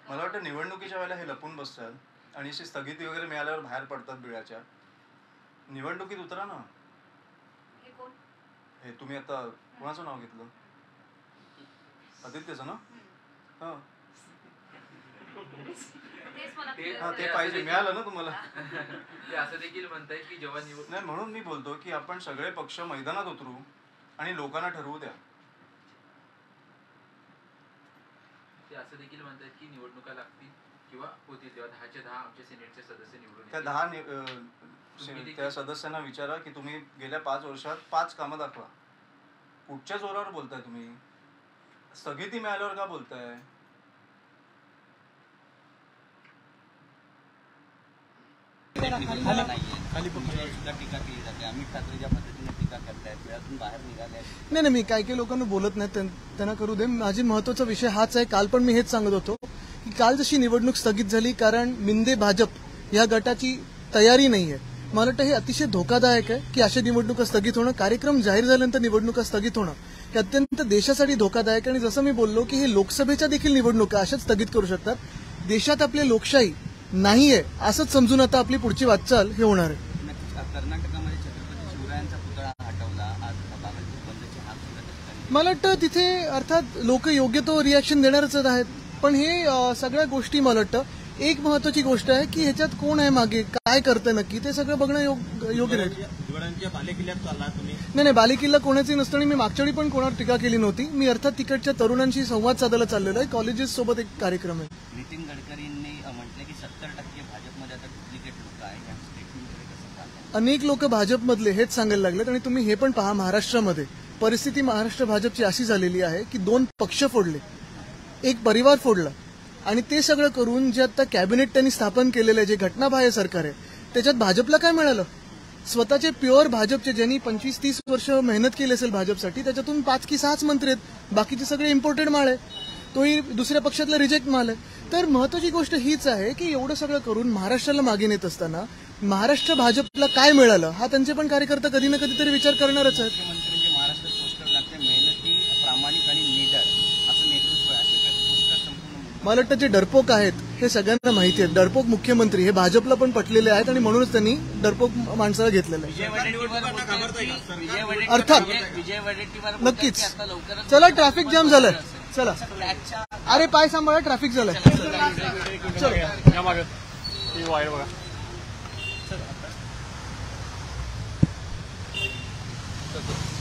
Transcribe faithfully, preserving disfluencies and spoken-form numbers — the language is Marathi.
मला वाटतं निवडणुकीच्या वेळेला हे लपून बसतात आणि अशी स्थगिती वगैरे मिळाल्यावर बाहेर पडतात बिळाच्या. निवडणुकीत उतरा ना. हे तुम्ही आता कोणाचं नाव घेतलं? आदित्यचं ना? हा हा ते पाहिजे, मिळालं ना तुम्हाला. ते असं देखील म्हणताय की जेव्हा निवड नाही, म्हणून मी बोलतो की आपण सगळे पक्ष मैदानात उतरू आणि लोकांना ठरवू द्या. ते असं देखील म्हणतात की निवडणुका लागतील किंवा होतील तेव्हा दहाच्या दहा आमचे सिनेटचे सदस्य निवडून त्या दहा त्या सदस्यांना विचारा की तुम्ही गेल्या पाच वर्षात पाच कामं दाखवा. कुठच्या जोरावर बोलताय तुम्ही? स्थगिती मिळाल्यावर का बोलताय? नाही नाही, मी काही काही लोकांना बोलत नाही, त्यांना करू दे. माझी महत्वाचा विषय हाच आहे. काल पण मी हेच सांगत होतो की काल जशी निवडणूक स्थगित झाली कारण मिंदे भाजप या गटाची तयारी नाहीये. मला वाटतं हे अतिशय धोकादायक आहे की अशा निवडणुका स्थगित होणं, कार्यक्रम जाहीर झाल्यानंतर निवडणुका स्थगित होणं हे अत्यंत देशासाठी धोकादायक. आणि जसं मी बोललो की हे लोकसभेच्या देखील निवडणुका अशाच स्थगित करू शकतात. देशात आपली लोकशाही नाहीये असंच समजून आता आपली पुढची वाटचाल हे होणार आहे. कर्नाटकामध्ये छत्रपती शिवरायांचा पुतळा हटवला, आज भागातून बंदची हाक सुद्धा. मला वाटतं तिथे अर्थात लोक योग्य तो रिॲक्शन देणारच आहेत. पण हे सगळ्या गोष्टी मला वाटतं एक महत्वाची गोष्ट आहे की ह्याच्यात कोण आहे मागे, काय करतं नक्की, ते सगळं बघणं योग्य नाही. बालेकिल्ल्यात चालला तुम्ही? नाही नाही, बालेकिल्ला कोणाची नसतं आणि मी मागच्या वेळी पण कोणावर टीका केली नव्हती. मी अर्थात तिकडच्या तरुणांशी संवाद साधायला चाललेलो आहे. कॉलेजेस सोबत एक कार्यक्रम आहे. नितीन गडकरींनी म्हटलं की सत्तर टक्के भाजपमध्ये आता डुप्लिकेट लोक आहे. या स्टेटमेंटकडे कसं पाहता? अनेक लोक भाजपमधले हेच सांगायला लागलेत. आणि तुम्ही हे पण पहा, महाराष्ट्रामध्ये परिस्थिती महाराष्ट्र भाजपची अशी झालेली आहे की दोन पक्ष फोडले, एक परिवार फोडला आणि ते सगळं करून जे आता कॅबिनेट त्यांनी स्थापन केलेलं आहे, जे घटनाबाह्य सरकार आहे, त्याच्यात भाजपला काय मिळालं? स्वतःचे प्युअर भाजपचे ज्यांनी पंचवीस तीस वर्ष मेहनत केली असेल भाजपसाठी, त्याच्यातून पाच की सहाच मंत्री आहेत, बाकीचे सगळे इम्पोर्टेड माल आहे. तोही दुसऱ्या पक्षातला रिजेक्ट माल आहे. तर महत्वाची गोष्ट हीच आहे की एवढं सगळं करून महाराष्ट्राला मागे नेत असताना महाराष्ट्र भाजपला काय मिळालं हा त्यांचे पण कार्यकर्ता कधी ना कधीतरी विचार करणारच आहेत. मुख्यमंत्र्यांचे महाराष्ट्र पोस्टर लागते, मेहनती, प्रामाणिक आणि निडर असं नेतृत्व आहे, असे पोस्टर संपूर्ण. मला वाटतं जे डरपोक आहेत हे सगळ्यांना माहिती आहे. डरपोक मुख्यमंत्री हे भाजपला पण पटलेले आहेत आणि म्हणूनच त्यांनी डरपोक माणसाला घेतलेलं आहे. अर्थात नक्कीच. चला, ट्रॅफिक जाम झालंय. चला, अरे पाय सांभाळा, ट्रॅफिक झालंय. चलो.